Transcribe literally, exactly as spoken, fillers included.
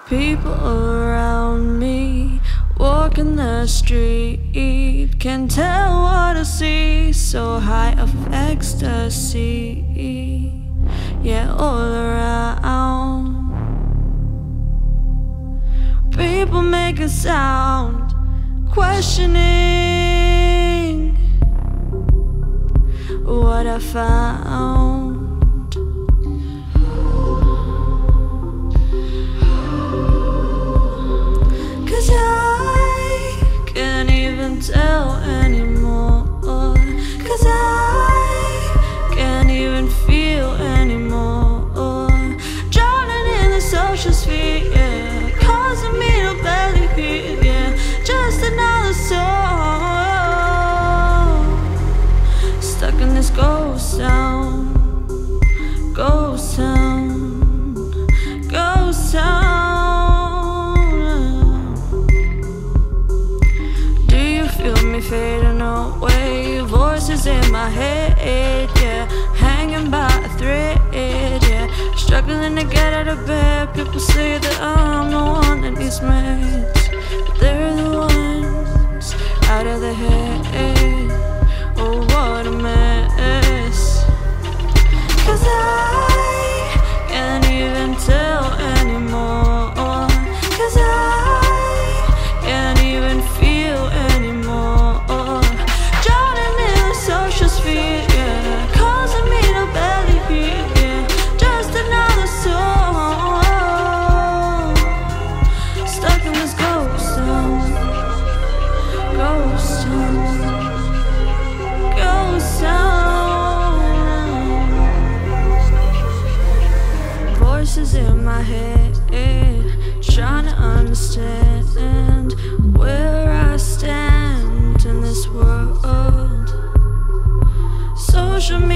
People around me walking the street, can't tell what I see, so high of ecstasy. Yeah, all around people make a sound, questioning what I found. Cause I can't even tell anymore. Cause I can't even feel anymore. Drowning in the social sphere, yeah, causing me to barely hear, yeah. Just another soul stuck in this ghost town, ghost town, ghost town. Do you feel me fading away? Voices in my head, yeah, hanging by a thread, yeah, struggling to get out of bed. People say that I'm the one that needs meds, but they're the ones out of their head. Oh, what a mess. Cause I can't even tell anymore. Cause I can't even feel anymore. Drowning in the social sphere, yeah, causing me to barely hear, yeah. Just another soul stuck in this ghost town, ghost town, ghost town. Voices in my head, trying to understand where I stand in this world. Social media